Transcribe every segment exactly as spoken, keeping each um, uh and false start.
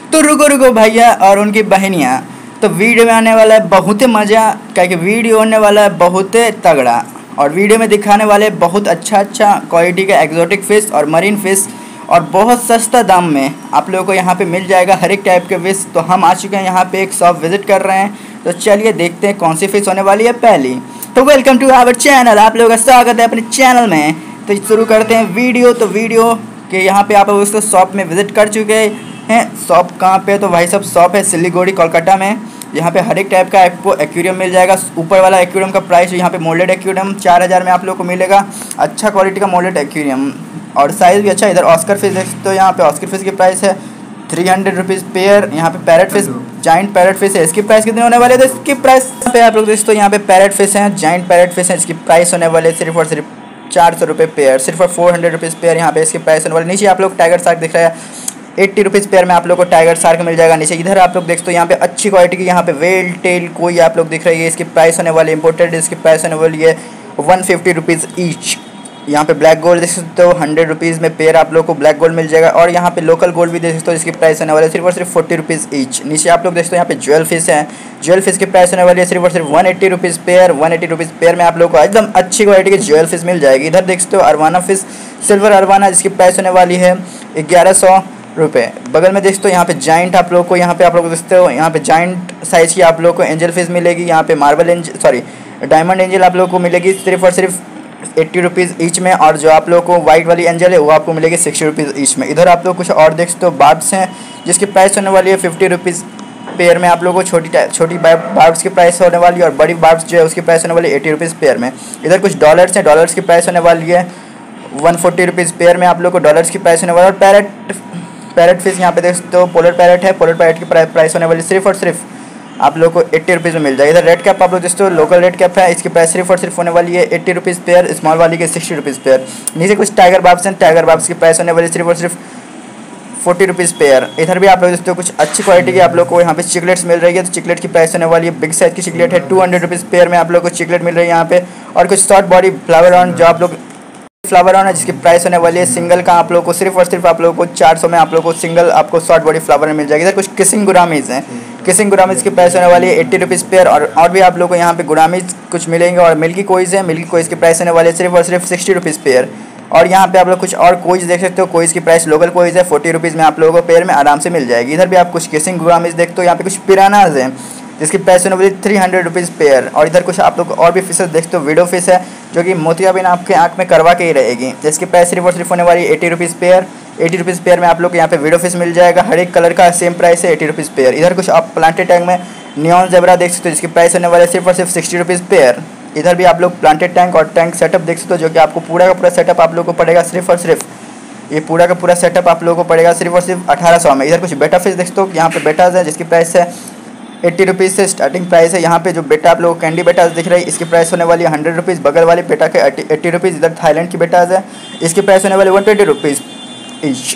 तो रुको रुको भैया और उनकी बहनियाँ, तो वीडियो में आने वाला है बहुत मज़ा, क्योंकि वीडियो होने वाला है बहुत तगड़ा। और वीडियो में दिखाने वाले बहुत अच्छा अच्छा क्वालिटी का एक्जोटिक फ़िश और मरीन फ़िश, और बहुत सस्ता दाम में आप लोगों को यहाँ पे मिल जाएगा हर एक टाइप के फ़िश। तो हम आ चुके हैं यहाँ पे एक शॉप विज़िट कर रहे हैं, तो चलिए देखते हैं कौन सी फ़िश होने वाली है पहली। तो वेलकम टू आवर चैनल, आप लोगों का स्वागत है अपने चैनल में। तो शुरू करते हैं वीडियो। तो वीडियो के यहाँ पे आप उसको शॉप में विज़िट कर चुके हैं। शॉप कहाँ पे? तो भाई साहब शॉप है सिलीगुड़ी कोलकाता में। यहाँ पे हर एक टाइप का आपको एक्वेरियम मिल जाएगा। ऊपर वाला एक्वेरियम का प्राइस यहाँ पे मोल्डेड एक्वेरियम चार हज़ार में आप लोग को मिलेगा। अच्छा क्वालिटी का मोल्डेड एक्वेरियम और साइज़ भी अच्छा। इधर ऑस्कर फिश देख सकते हो, यहाँ पे ऑस्कर फिश की प्राइस है थ्री हंड्रेड रुपीज़ पेयर। यहाँ पे parrot fish, giant parrot fish है, इसकी प्राइस कितने होने वाले? तो इसकी प्राइस यहाँ पे आप लोग दोस्तों यहाँ पे पैरेट फिश हैं, जाइंट पैरेट फिश है, इसकी प्राइस होने वाले सिर्फ और सिर्फ चार सौ रुपये पेयर, सिर्फ और फोर हंड्रेड रुपीज़ पेयर। यहाँ पे इसकी प्राइस होने वाले। नीचे आप लोग टाइगर शार्क दिख रहा है, एट्टी रुपीज़ पेयर में आप लोग को टाइगर शार्क मिल जाएगा नीचे। इधर आप लोग देखते हो यहाँ पे अच्छी क्वालिटी की यहाँ पे वेल टेल कोई आप लोग दिख रही है, इसकी प्राइस होने वाली इम्पोर्टेड, इसकी प्राइस होने वाली है वन फिफ्टी रुपीज़ ईच। यहाँ पे ब्लैक गोल्ड देख सकते हो हंड्रेड रुपीज़ में पेयर आप लोग को ब्लैक गोल्ड मिल जाएगा। और यहाँ पे लोकल गोल्ड भी देख सकते हो, इसकी प्राइस होने वाली है सिर्फ और सिर्फ फोर्टी रुपीज़ ईच। नीचे आप लोग देखते हो यहाँ पे ज्वेल फिश है, ज्वेल फिश की प्राइस होने वाली है सिर्फ और सिर्फ one eighty rupees pair. One eighty rupees pair में आप लोग को एकदम अच्छी क्वालिटी की ज्वेल फिश मिल जाएगी। इधर देख सकते हो अरवाना फिश, सिल्वर अरवाना, जिसकी प्राइस होने वाली है ग्यारह सौ रुपये। बगल में देखते हो यहाँ पे जाइंट आप लोग को, यहाँ पे आप लोग देखते हो यहाँ पे जाइंट साइज़ की आप लोग को एंजल फिश मिलेगी। यहाँ पे marble angel, sorry diamond angel आप लोग को मिलेगी सिर्फ और सिर्फ एट्टी रुपीज़ ईच में। और जो आप लोग को वाइट वाली एंजल है वो आपको मिलेगी सिक्सटी रुपीज़ ईच में। इधर आप लोग कुछ और देख सकते हो बार्ब्स हैं, जिसकी प्राइस होने वाली है फिफ्टी रुपीज़ पेयर में आप लोगों को। छोटी छोटी बार्ब्स की प्राइस होने वाली है, और बड़ी बार्ब्स जो है उसकी प्राइस होने वाली है एटी रुपीज़ पेयर में। इधर कुछ डॉलर्स हैं, डॉलर्स की प्राइस होने वाली है वन फोर्टी रुपीज़ पेयर में आप लोग को डॉलर्स की प्राइस होने वाली है। और पैरेट पैरेट फिश यहाँ पे देख सकते हो, पोलर पैरेट है, पोलर पैरेट की प्राइस होने वाली सिर्फ और सिर्फ आप लोग को एट्टी रुपीज़ में मिल जाएगी। इधर रेड कैप आप लोग देखते हो, लोकल रेड कैप है, इसकी प्राइस सिर्फ और सिर्फ होने वाली है एट्टी रुपीज़ पेयर, स्मॉल वाली के सिक्सटी रुपीज़ पेयर। नीचे कुछ टाइगर बाब्स हैं, टाइगर बाब्स की प्राइस होने वाली सिर्फ और सिर्फ फोर्टी रुपीज़ पेयर। इधर भी आप लोग देखते हो कुछ अच्छी क्वालिटी की आप लोग को यहाँ पे चिकलेट्स मिल रही है। तो चिकलेट की प्राइस होने वाली है, बिग साइज की चिकलेट है, टू हंड्रेड रुपीज़ पेयर में आप लोग को चिकलेट मिल रही है यहाँ पे। और कुछ शॉर्ट बॉडी फ्लावर ऑन जो आप लोग फ्लावर ऑन है, जिसकी प्राइस होने वाली है सिंगल का आप लोग को सिर्फ और सिर्फ आप लोग को चार सौ में आप लोग को सिंगल आपको शॉर्ट बॉडी फ्लावर मिल जाएगी। इधर कुछ किसिंग गुरामीज हैं, किसिंग गुरामीज की प्राइस होने वाली है एट्टी रुपीज़ पेयर। और और भी आप लोग को यहाँ पे गुरामीज कुछ मिलेंगे। और मिल्की कोइज है, मिल्की कोइज की प्राइस होने वाली है सिर्फ और सिर्फ सिक्सटी रुपीज़ पेयर। और यहाँ पे आप लोग कुछ और कोइज देख सकते हो, कोइज की प्राइस लोकल कोइज है फोर्टी रुपीज़ में आप लोगों को पेयर में आराम से मिल जाएगी। इधर भी आप कुछ किसिंग गुरामीज देखते हो, यहाँ पे कुछ पिरानाज हैं, जिसकी प्राइस होने वाली थ्री हंड्रेड रुपीज़ पेयर। और इधर कुछ आप लोग और भी फिशेस देखते हो, विडो फिश है जो कि मोतियाबिंद आपके आँख में करवा के ही रहेगी, जिसकी प्राइस सिर्फ और सिर्फ होने वाली eighty rupees pair. Eighty rupees pair में आप लोग यहाँ पे विडो फिश मिल जाएगा, हर एक कलर का सेम प्राइस है एटी रुपीज़ पेयर। इधर कुछ आप प्लांटेड टैंक में नियॉन ज़ेब्रा देख सकते हो, जिसकी प्राइस होने वाली है सिर्फ और सिर्फ सिक्सटी रुपीज़ पेयर। इधर भी आप लोग प्लांटेड टैंक और टैंक सेटअप देख सकते हो, जो कि आपको पूरा का पूरा सेटअप आप लोग को पड़ेगा सिर्फ और सिर्फ, ये पूरा का पूरा सेटअप आप लोगों को पड़ेगा सिर्फ और सिर्फ अठारह सौ में। इधर कुछ बेटा फिश देख सकते हो, यहाँ पे बेटाज है, जिसकी प्राइस है एट्टी रुपीज़ से स्टार्टिंग प्राइस है। यहाँ पे जो बेटा आप लोग को कैंडी बेटाज दिख रही है, इसकी प्राइस होने वाली है हंड्रेड रुपीज़। बगल वाली बेटा के एट्टी रुपीज़। इधर थाईलैंड की बेटाज है, इसकी प्राइस होने वाली वन ट्वेंटी रुपीज़ ईच।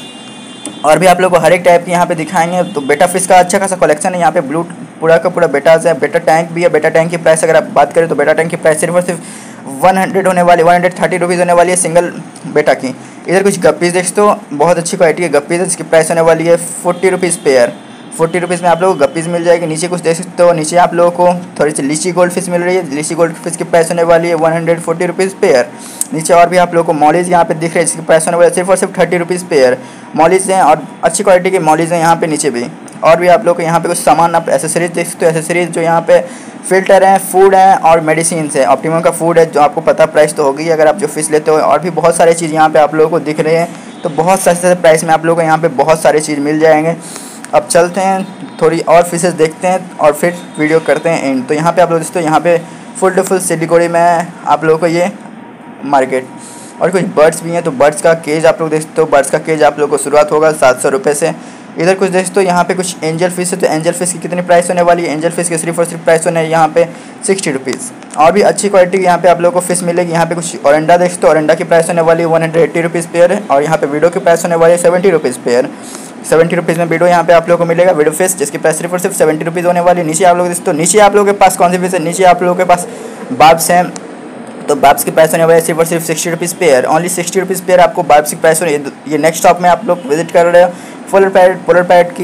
और भी आप लोग को हर एक टाइप की यहाँ पे दिखाएंगे। तो बेटा फिश का अच्छा खासा कलेक्शन है यहाँ पे, ब्लू पूरा का पूरा बेटाज है। बेटा टैंक भी है, बेटा टैंक की प्राइस अगर आप बात करें तो बेटा टैंक की प्राइस सिर्फ और सिर्फ वन हंड्रेड होने वाली, वन हंड्रेड थर्टी रुपीज़ होने वाली है सिंगल बेटा की। इधर कुछ गप्पीज़ देखते हो, बहुत अच्छी क्वालिटी के गप्पीज़ है, जिसकी प्राइस होने वाली है forty rupees pair. Forty rupees में आप लोगों को गप्पीज़ मिल जाएगी। नीचे कुछ देख सकते हो, नीचे आप लोगों को थोड़ी सी लीची गोल्ड फिश मिल रही है, लीची गोल्ड फिश की प्राइस होने वाली है one hundred forty rupees pair. नीचे और भी आप लोगों को मॉलीज यहाँ पे दिख रही है, जिसकी प्राइस होने वाली है सिर्फ और सिर्फ थर्टी रुपीज़ पेयर। मॉलीज हैं और अच्छी क्वालिटी के मॉलीज हैं यहाँ पे नीचे भी। और भी आप लोग को यहाँ पे कुछ सामान आप एसेसरीज देख सकते हो, एसेसरीज जो यहाँ पे फिल्टर हैं, फूड हैं और मेडिसिन है। ऑप्टिमम का फूड है, जो आपको पता प्राइस तो होगी अगर आप जो फिश लेते हो। और भी बहुत सारी चीज़ यहाँ पे आप लोगों को दिख रहे हैं, तो बहुत सस्ते प्राइस में आप लोगों को यहाँ पे बहुत सारी चीज़ मिल जाएंगे। अब चलते हैं थोड़ी और फिशेस देखते हैं और फिर वीडियो करते हैं एंड। तो यहाँ पे आप लोग देखते हो, यहाँ पे फुल टू फुल सिलीगुड़ी में आप लोगों को ये मार्केट। और कुछ बर्ड्स भी हैं, तो बर्ड्स का केज आप लोग देखते हो, बर्ड्स का केज आप लोग को शुरुआत होगा सात सौ रुपये से। इधर कुछ देखते हो, यहाँ पे कुछ एंजल फिश है, तो एंजल फिश की कितनी प्राइस होने वाली है? एंजल फिश की सिर्फ और सिर्फ प्राइस होने यहाँ पे सिक्सटी रुपीज़। और भी अच्छी क्वालिटी की यहाँ पे आप लोगों को फिश मिलेगी। यहाँ पे कुछ ओरेंडा देखते हो, ओरेंडा की प्राइस होने वाली है one hundred eighty rupees pair है। और यहाँ पे वीडो की प्राइस होने वाली है seventy rupees pair. Seventy rupees में वीडो यहाँ पे आप लोगों को मिलेगा, वीडो फिश, जिसकी प्राइस सिर्फ और सिर्फ सेवेंटी रुपीज़ होने वाली है। नीचे आप लोग देखते हो, नीचे आप लोगों के पास कौन सी फिश है? नीचे आप लोगों के पास बाब्स हैं, तो बाब्स की प्राइस होने वाली है सिर्फ और सिर्फ sixty rupees pair. Only sixty rupees pair आपको बाब्स की प्राइस होनी है। ये नेक्स्ट शॉप में आप लोग विजिट कर रहे हो, पोलर पैरेट, पोलर पैरेट की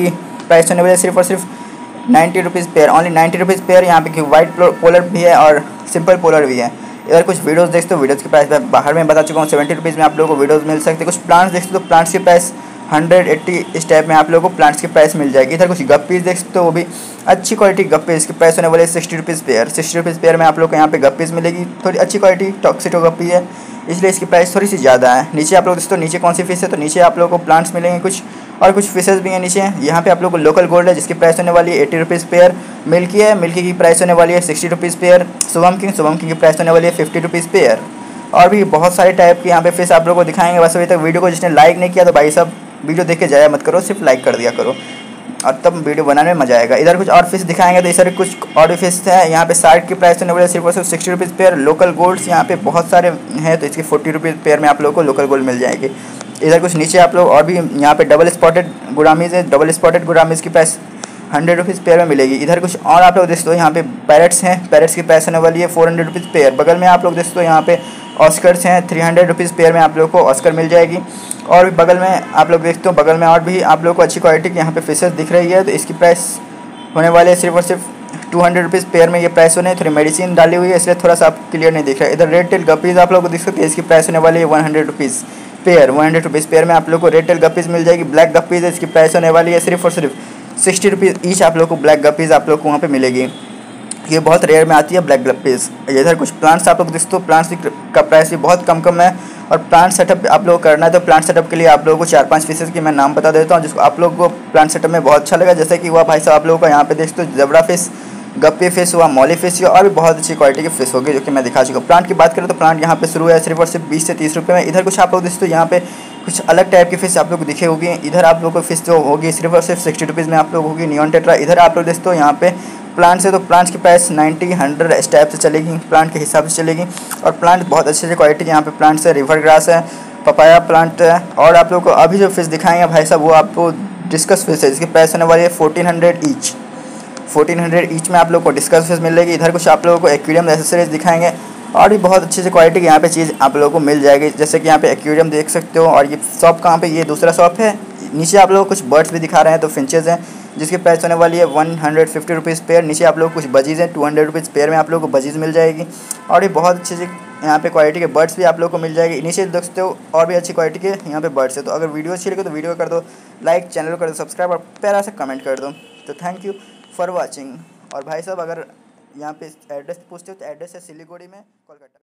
प्राइस होने वाली है सिर्फ और सिर्फ ninety rupees pair, only ninety rupees pair. यहाँ पे वाइट पोलर भी है और सिंपल पोलर भी है। इधर कुछ वीडियोस देखते हो, वीडियोस की प्राइस मैं बाहर में बता चुका हूँ, सेवेंटी रुपीज़ में आप लोगों को वीडियोस मिल सकते हैं। कुछ प्लांट्स देखते हो तो प्लांट्स की प्राइस हंड्रेड एट्टी इस टाइप में आप लोगों को प्लांट्स की प्राइस मिल जाएगी। इधर कुछ गप्पीज़ देख सकते हो, वो भी अच्छी क्वालिटी गप्पी, इसकी प्राइस होने वाली है sixty rupees pair. Sixty rupees pair में आप लोग को यहाँ पे गप्पीज़ मिलेगी, थोड़ी अच्छी क्वालिटी टॉक्सिटो गप्पी है, इसलिए इसकी प्राइस थोड़ी सी ज़्यादा है। नीचे आप लोग दोस्तों नीचे कौन सी फिश है, तो नीचे आप लोगों को प्लांट्स मिलेंगे कुछ, और कुछ फिशेज़ भी हैं नीचे। यहाँ पे आप लोग को लोकल गोल्ड है जिसकी प्राइस होने वाली है एटी रुपीज़ पेयर। मिल्की है, मिल्की की प्राइस होने वाली है sixty rupees pair. Shubunkin, shubunkin की प्राइस होने वाली है फिफ्टी रुपीज़ पेयर। और भी बहुत सारे टाइप के यहाँ पे फिश आप लोगों को दिखाएंगे। बस अभी तक वीडियो को जिसने लाइक नहीं किया तो भाई साहब वीडियो देख के जाया मत करो, सिर्फ लाइक कर दिया करो और तब वीडियो बनाने में मजा आएगा। इधर कुछ और फिश दिखाएंगे, तो इस तरह कुछ और भी फिश है। यहाँ पे शार्क की प्राइस होने वाली है सिर्फ और सिर्फ sixty rupees pair. Local golds यहाँ पे बहुत सारे हैं, तो इसकी फोर्टी रुपीज़ पेयर में आप लोगों को लोकल गोल्ड मिल जाएगी। इधर कुछ नीचे आप लोग और भी यहाँ पे डबल स्पॉटेड गुरामीज है, डबल स्पॉटेड गुरामीज की प्राइस हंड्रेड रुपीज़ पेयर में मिलेगी। इधर कुछ और आप लोग देखते हो यहाँ पे पैरट्स हैं, पैरट्स की प्राइस होने वाली है फोर हंड्रेड रुपीज़ पेयर। बगल में आप लोग देखते हो यहाँ पे ऑस्कर्स हैं, थ्री हंड्रेड रुपीज़ पेयर में आप लोग को ऑस्कर मिल जाएगी। और भी बगल में आप लोग देखते हो, बगल में और भी आप लोग को अच्छी क्वालिटी की यहाँ पे फिशेस दिख रही है, तो इसकी प्राइस होने वाली है सिर्फ और सिर्फ टू हंड्रेड रुपीज़ पेयर में। ये प्राइस होने थोड़ी मेडिसिन डाली हुई है इसलिए थोड़ा सा आप क्लियर नहीं दिख रहा है। इधर रेड टेल गपीज़ आप लोग को दिख सकते हैं, इसकी प्राइस होने वाली है one hundred rupees pair. One hundred rupees pair में आप लोग को रेड टेल गपीज़ मिल जाएगी। ब्लैक गपीज़ है, इसकी प्राइस होने वाली है सिर्फ और सिर्फ सिक्सटी रुपीज़ ईच। आप लोग को ब्लैक गपीज़ आप लोग को वहाँ पे मिलेगी, ये बहुत रेयर में आती है ब्लैक गपीज़। इधर कुछ प्लांट्स आप लोग देखते हो, प्लांट्स का प्राइस भी बहुत कम कम है। और प्लांट सेटअप आप लोग करना है तो प्लांट सेटअप के लिए आप लोगों को चार पांच फिशेज़ की मैं नाम बता देता हूँ जिसको आप लोग को प्लांट सेटअप में बहुत अच्छा लगा। जैसे कि हुआ भाई साहब आप लोगों का यहाँ पे देखते हो जबड़ा फिश, गप्पी फिश हुआ, मॉली फिश हुआ, और भी बहुत अच्छी क्वालिटी की फिश होगी जो कि मैं दिखा चुका हूँ। प्लांट की बात करें तो प्लांट यहाँ पे शुरू है सिर्फ और सिर्फ बीस से तीस रुपये में। इधर कुछ आप लोग देखते हो यहाँ पे कुछ अलग टाइप की फिश आप लोग को दिखे होगी। इधर आप लोग को फिश जो होगी सिर्फ और सिर्फ सिक्सटी रुपीज़ में आप लोग होगी नियॉन टेट्रा। इधर आप लोग देखते हो यहाँ पे प्लांट्स है तो प्लांट्स की प्राइस नाइन्टी हंड्रेड इस टाइप से चलेगी, प्लांट के हिसाब से चलेगी। और प्लांट बहुत अच्छे अच्छे क्वालिटी के यहाँ पे प्लांट्स है, रिवर ग्रास है, पपाया प्लांट है। और आप लोग को अभी जो फिश दिखाएंगे भाई साहब वो आपको डिस्कस फिश है जिसकी प्राइस होने वाली है fourteen hundred each. Fourteen hundred each में आप लोग को डिस्कस फिश मिलेगी। इधर कुछ आप लोगों को एक्वेरियम एसेसरीज दिखाएंगे और भी बहुत अच्छी अच्छी क्वालिटी की यहाँ पे चीज़ आप लोगों को मिल जाएगी। जैसे कि यहाँ पे एक्वेरियम देख सकते हो। और ये शॉप कहाँ पे, ये दूसरा शॉप है। नीचे आप लोग कुछ बर्ड्स भी दिखा रहे हैं, तो फिंचेस हैं जिसकी प्राइस होने वाली है one hundred fifty rupees pair. नीचे आप लोग कुछ बजीज़ हैं, टू हंड्रेड रुपीज़ पेयर में आप लोग को बजीज़ मिल जाएगी। और भी बहुत अच्छी अच्छी यहाँ पे क्वालिटी के बर्ड्स भी आप लोग को मिल जाएगी। नीचे देख सकते हो और भी अच्छी क्वालिटी के यहाँ पे बर्ड्स है। तो अगर वीडियो अच्छी लगे तो वीडियो कर दो लाइक, चैनल को कर दो सब्सक्राइब और प्यारा से कमेंट कर दो। तो थैंक यू फॉर वॉचिंग। और भाई साहब अगर यहाँ पे एड्रेस पूछते हो तो एड्रेस है सिलीगुड़ी में, कोलकाता।